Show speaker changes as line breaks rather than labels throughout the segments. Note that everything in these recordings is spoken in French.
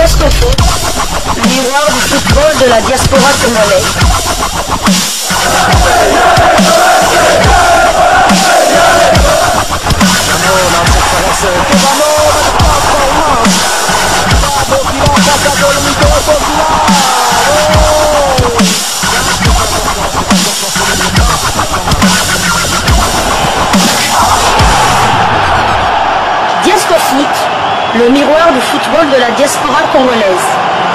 Diasco Foot, miroir du football de la diaspora congolaise. Diasco Foot, le miroir du football de la diaspora congolaise.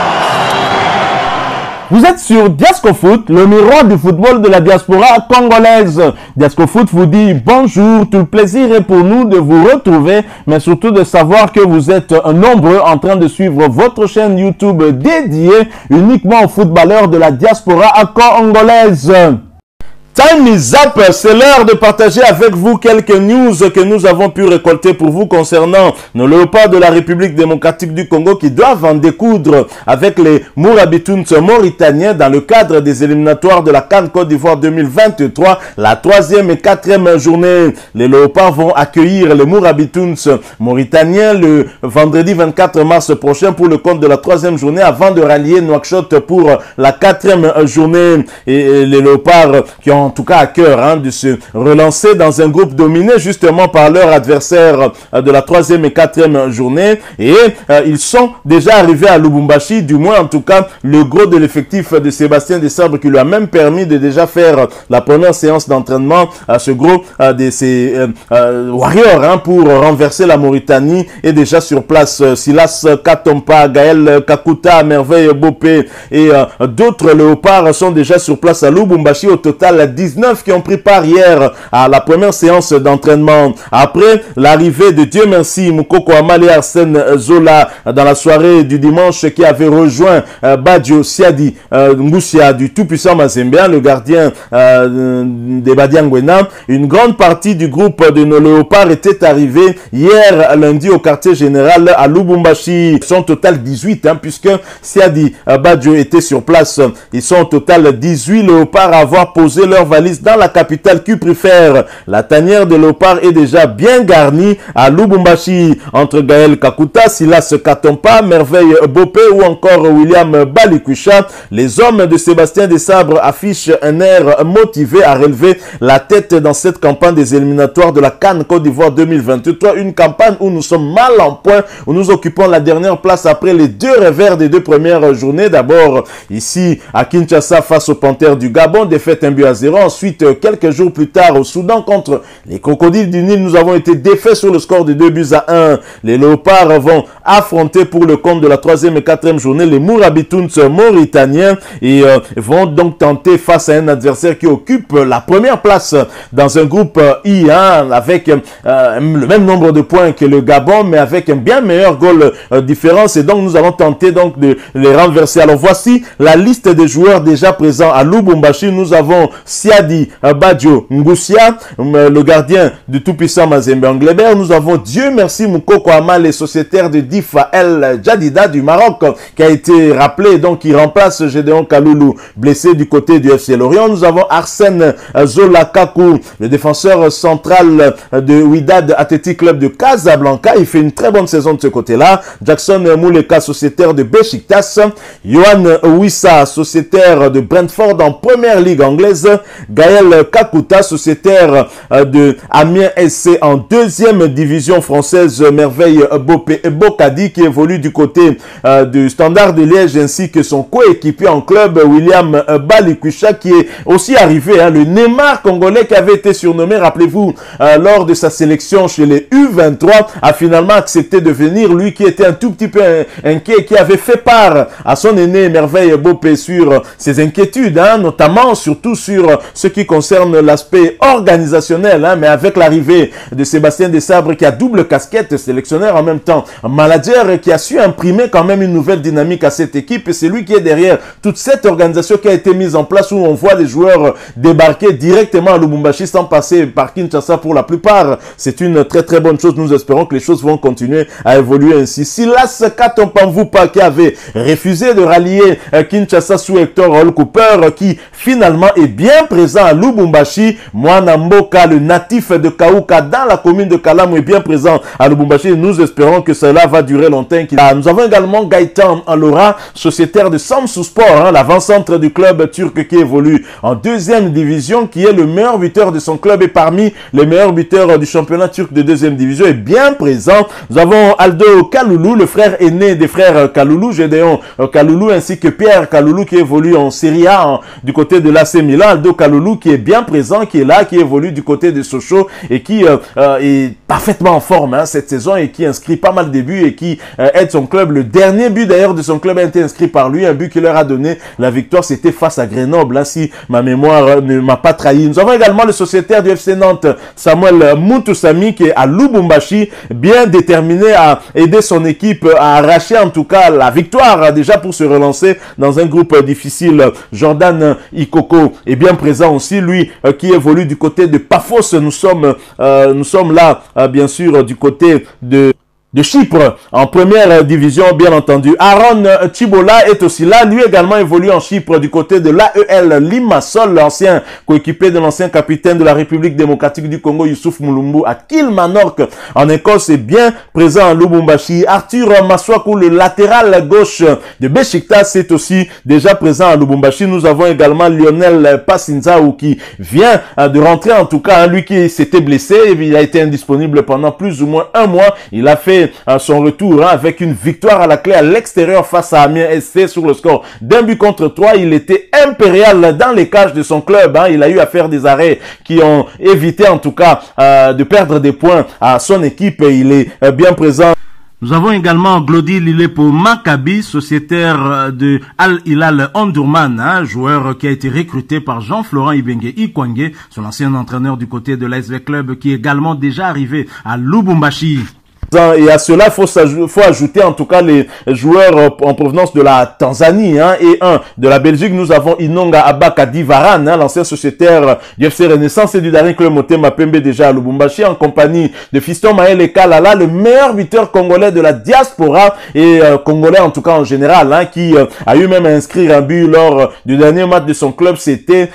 Vous êtes sur Diasco Foot, le miroir du football de la diaspora congolaise. Diasco Foot vous dit bonjour, tout le plaisir est pour nous de vous retrouver, mais surtout de savoir que vous êtes nombreux en train de suivre votre chaîne YouTube dédiée uniquement aux footballeurs de la diaspora congolaise. Time is up, c'est l'heure de partager avec vous quelques news que nous avons pu récolter pour vous concernant nos léopards de la République démocratique du Congo qui doivent en découdre avec les Mourabitouns mauritaniens dans le cadre des éliminatoires de la CAN Côte d'Ivoire 2023, la 3e et 4e journée. Les léopards vont accueillir les Mourabitouns mauritaniens le vendredi 24 mars prochain pour le compte de la 3e journée avant de rallier Nouakchott pour la 4e journée. Et les léopards qui ont en tout cas à cœur de se relancer dans un groupe dominé justement par leur adversaire de la 3e et 4e journée. Et ils sont déjà arrivés à Lubumbashi, du moins en tout cas le gros de l'effectif de Sébastien Desabre qui lui a même permis de déjà faire la première séance d'entraînement à ce gros de ces Warriors pour renverser la Mauritanie est déjà sur place. Silas Katompa, Gaël Kakuta, Merveille Bopé et d'autres léopards sont déjà sur place à Lubumbashi. Au total 19 qui ont pris part hier à la première séance d'entraînement. Après l'arrivée de Dieu merci Moukoko Amal et Arsène Zola dans la soirée du dimanche qui avait rejoint Badio Siadi Ngoussia du tout-puissant Mazembe, le gardien des Badiangwena. Une grande partie du groupe de nos léopards était arrivée hier lundi au quartier général à Lubumbashi. Ils sont au total 18 puisque Siadi Badio était sur place. Ils sont au total 18 léopards à avoir posé leur valise dans la capitale cuprifère. La tanière de léopard est déjà bien garnie à Lubumbashi entre Gaël Kakuta, Silas Katompa, Merveille Bopé ou encore William Balikwisha. Les hommes de Sébastien Desabre affichent un air motivé à relever la tête dans cette campagne des éliminatoires de la CAN Côte d'Ivoire 2023. Une campagne où nous sommes mal en point, où nous occupons la dernière place après les deux revers des deux premières journées. D'abord ici à Kinshasa face aux Panthères du Gabon, défaite 1-0. Ensuite, quelques jours plus tard, au Soudan contre les Crocodiles du Nil, nous avons été défaits sur le score de 2-1. Les léopards vont affronter pour le compte de la 3e et 4e journée les Mourabitouns mauritaniens et vont donc tenter face à un adversaire qui occupe la première place dans un groupe I1 avec le même nombre de points que le Gabon, mais avec un bien meilleur goal différence. Et donc, nous allons tenter donc de les renverser. Alors, voici la liste des joueurs déjà présents à Lubumbashi. Nous avons Siadi Badio Ngoussia, le gardien du tout-puissant Mazembe Anglebert. Nous avons Dieu merci Moukoko Amal, les sociétaires de Difa El Jadida du Maroc, qui a été rappelé, donc qui remplace Gédéon Kaloulou, blessé du côté du FC Lorient. Nous avons Arsène Zola Kakou, le défenseur central de Wydad Athletic Club de Casablanca. Il fait une très bonne saison de ce côté-là. Jackson Mouleka, sociétaire de Besiktas. Yohan Wissa, sociétaire de Brentford en première ligue anglaise. Gaël Kakuta, sociétaire de Amiens SC en 2e division française. Merveille Bopé Bokadi qui évolue du côté du Standard de Liège, ainsi que son coéquipier en club William Balikwisha qui est aussi arrivé, le Neymar congolais qui avait été surnommé, rappelez-vous, lors de sa sélection chez les U23, a finalement accepté de venir, lui qui était un tout petit peu inquiet, qui avait fait part à son aîné Merveille Bopé sur ses inquiétudes, notamment surtout sur ce qui concerne l'aspect organisationnel, mais avec l'arrivée de Sébastien Desabre qui a double casquette, sélectionneur en même temps manager, qui a su imprimer quand même une nouvelle dynamique à cette équipe, et c'est lui qui est derrière toute cette organisation qui a été mise en place, où on voit les joueurs débarquer directement à Lubumbashi sans passer par Kinshasa pour la plupart. C'est une très très bonne chose. Nous espérons que les choses vont continuer à évoluer ainsi. Silas Katompa qui avait refusé de rallier Kinshasa sous Hector Hall Cooper, qui finalement est bien présent à Lubumbashi. Mwana Mboka, le natif de Kaouka dans la commune de Kalamu, est bien présent à Lubumbashi. Nous espérons que cela va va durer longtemps. Nous avons également Gaëtan Alora, sociétaire de Samsung Sport, l'avant-centre du club turc qui évolue en deuxième division, qui est le meilleur buteur de son club et parmi les meilleurs buteurs du championnat turc de deuxième division est bien présent. Nous avons Aldo Kaloulou, le frère aîné des frères Kaloulou, Gédéon Kaloulou, ainsi que Pierre Kaloulou qui évolue en Serie A du côté de l'AC Milan. Aldo Kaloulou qui est bien présent, qui est là, qui évolue du côté de Sochaux et qui est parfaitement en forme cette saison et qui inscrit pas mal de buts et qui aide son club. Le dernier but d'ailleurs de son club a été inscrit par lui, un but qui leur a donné la victoire, c'était face à Grenoble, si ma mémoire ne m'a pas trahi. Nous avons également le sociétaire du FC Nantes, Samuel Moutoussamy, qui est à Lubumbashi, bien déterminé à aider son équipe à arracher en tout cas la victoire, déjà pour se relancer dans un groupe difficile. Jordan Ikoko est bien présent aussi, lui qui évolue du côté de Paphos. Nous sommes là, bien sûr, du côté de Chypre, en première division, bien entendu. Aaron Chibola est aussi là. Lui également évolue en Chypre du côté de l'AEL Limassol, l'ancien coéquipier de l'ancien capitaine de la République démocratique du Congo, Youssouf Moulumbu, à Kilmarnock, en Écosse, est bien présent à Lubumbashi. Arthur Maswaku, le latéral gauche de Besiktas, est aussi déjà présent à Lubumbashi. Nous avons également Lionel Passinzaou qui vient de rentrer, en tout cas, lui qui s'était blessé. Il a été indisponible pendant plus ou moins un mois. Il a fait son retour avec une victoire à la clé à l'extérieur face à Amiens SC sur le score d'1-3. Il était impérial dans les cages de son club. Il a eu à faire des arrêts qui ont évité en tout cas de perdre des points à son équipe. Il est bien présent. Nous avons également Glody Lilepo Maccabi, sociétaire de Al Hilal Omdurman, joueur qui a été recruté par Jean-Florent Ibenge Ikwange, son ancien entraîneur du côté de l'ASV Club, qui est également déjà arrivé à Lubumbashi. Et à cela, faut ajouter en tout cas les joueurs en provenance de la Tanzanie et un de la Belgique. Nous avons Inonga Abakadi Varan, l'ancien sociétaire du FC Renaissance et du dernier club Motema Pembe déjà à Lubumbashi, en compagnie de Fiston Maël Kalala, le meilleur buteur congolais de la diaspora et congolais en tout cas en général, qui a eu même à inscrire un but lors du dernier match de son club. C'était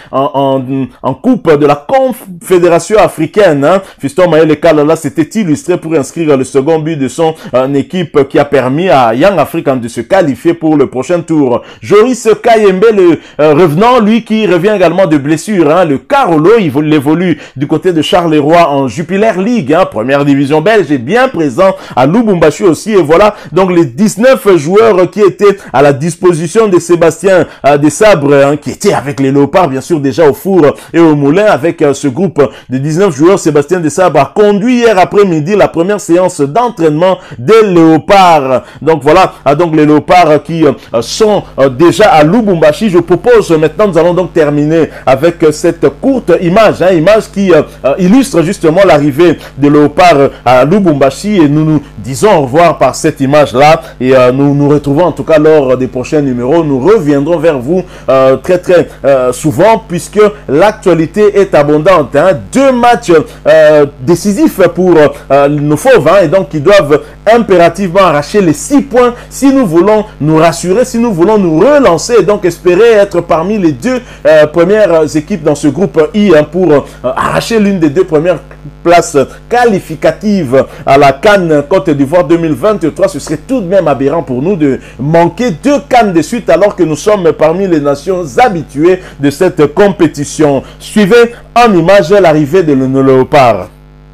en coupe de la Confédération africaine. Fiston Maël Kalala s'était illustré pour inscrire le second but de son équipe qui a permis à Young African de se qualifier pour le prochain tour. Joris Kayembe, le revenant, lui qui revient également de blessure, le Carolo, il évolue du côté de Charleroi en Jupiler League, première division belge, est bien présent à Lubumbashi aussi. Et voilà donc les 19 joueurs qui étaient à la disposition de Sébastien Desabre, qui était avec les Léopards bien sûr déjà au four et au moulin. Avec ce groupe de 19 joueurs, Sébastien Desabre a conduit hier après-midi la première séance d'entraînement des Léopards. Donc voilà, donc les Léopards qui sont déjà à Lubumbashi. Je propose maintenant, nous allons donc terminer avec cette courte image, image qui illustre justement l'arrivée des Léopards à Lubumbashi, et nous nous disons au revoir par cette image-là, et nous nous retrouvons en tout cas lors des prochains numéros. Nous reviendrons vers vous très souvent, puisque l'actualité est abondante. 2 matchs décisifs pour nos fauves, et donc qui doivent impérativement arracher les 6 points si nous voulons nous rassurer, si nous voulons nous relancer, et donc espérer être parmi les 2 premières équipes dans ce groupe I pour arracher l'une des 2 premières places qualificatives à la CAN Côte d'Ivoire 2023. Ce serait tout de même aberrant pour nous de manquer 2 CAN de suite alors que nous sommes parmi les nations habituées de cette compétition. Suivez en image l'arrivée de nos Léopards.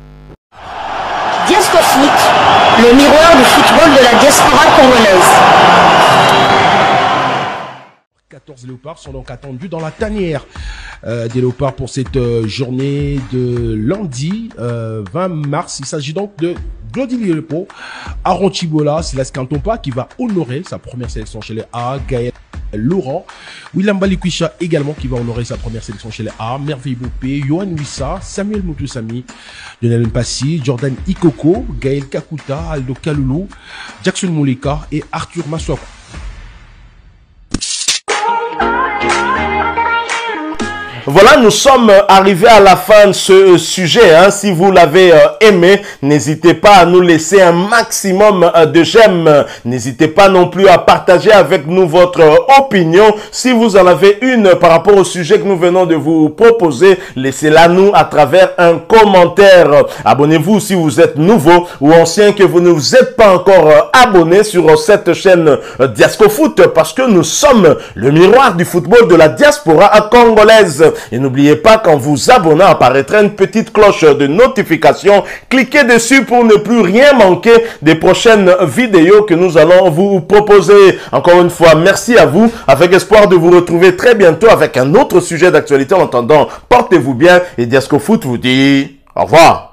Diasco Foot, le miroir du football de la diaspora congolaise.
14 léopards sont donc attendus dans la tanière des léopards pour cette journée de lundi 20 mars. Il s'agit donc de Glody Lilepo, Aaron Chibola, Silas Kantompa qui va honorer sa première sélection chez les A, Gaël Laurent, William Balikwisha également qui va honorer sa première sélection chez les A, Merveille Bopé, Johan Wissa, Samuel Moutoussamy, Lionel Mpassi, Jordan Ikoko, Gaël Kakuta, Aldo Kaloulou, Jackson Mouleka et Arthur Maswaku.
voilà, nous sommes arrivés à la fin de ce sujet. Hein. Si vous l'avez aimé, n'hésitez pas à nous laisser un maximum de j'aime. N'hésitez pas non plus à partager avec nous votre opinion. Si vous en avez une par rapport au sujet que nous venons de vous proposer, laissez-la nous à travers un commentaire. Abonnez-vous si vous êtes nouveau ou ancien, que vous ne vous êtes pas encore abonné sur cette chaîne Diascofoot, parce que nous sommes le miroir du football de la diaspora congolaise. Et n'oubliez pas qu'en vous abonnant apparaîtra une petite cloche de notification. Cliquez dessus pour ne plus rien manquer des prochaines vidéos que nous allons vous proposer. Encore une fois, merci à vous, avec espoir de vous retrouver très bientôt avec un autre sujet d'actualité. En attendant, portez-vous bien et Diascofoot vous dit au revoir.